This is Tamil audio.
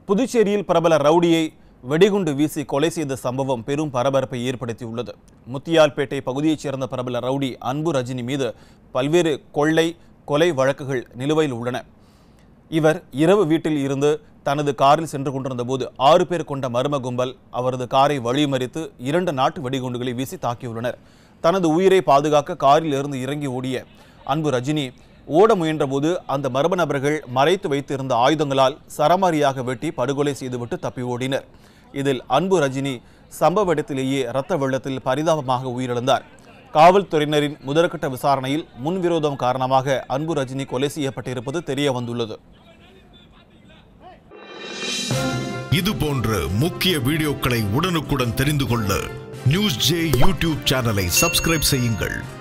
புதுச்சேரியில் பிரபல ரவுடியை வெடிகுண்டு வீசி கொலை செய்த சம்பவம் பெரும் பரபரப்பை ஏற்படுத்தியுள்ளது. முத்தியால்பேட்டை பகுதியைச் சேர்ந்த பிரபல ரவுடி அன்பு ரஜினி மீது பல்வேறு கொலை வழக்குகள் நிலுவையில் உள்ளன. இவர் இரவு வீட்டில் இருந்து தனது காரில் சென்று கொண்டிருந்த போது 6 பேர் கொண்ட மர்ம கும்பல் அவரது காரை வழிமறித்து 2 நாட்டு வெடிகுண்டுகளை வீசி தாக்கியுள்ளனர். தனது உயிரை பாதுகாக்க காரில் இருந்து இறங்கி ஓடிய அன்பு ரஜினி ஓட முயன்றபோது அந்த மர்ம நபர்கள் மறைத்து வைத்திருந்த ஆயுதங்களால் சரமாரியாக வெட்டி படுகொலை செய்துவிட்டு தப்பி ஓடினர். இதில் அன்பு ரஜினி சம்பவ இடத்திலேயே இரத்த வெள்ளத்தில் பரிதாபமாக உயிரிழந்தார். காவல்துறையினரின் முதற்கட்ட விசாரணையில் முன்விரோதம் காரணமாக அன்பு ரஜினி கொலை செய்யப்பட்டிருப்பது தெரிய வந்துள்ளது. இது போன்ற முக்கிய வீடியோக்களை உடனுக்குடன் தெரிந்து கொள்ள நியூஸ் ஜே யூடியூப் சேனலை சப்ஸ்கிரைப் செய்யுங்கள்.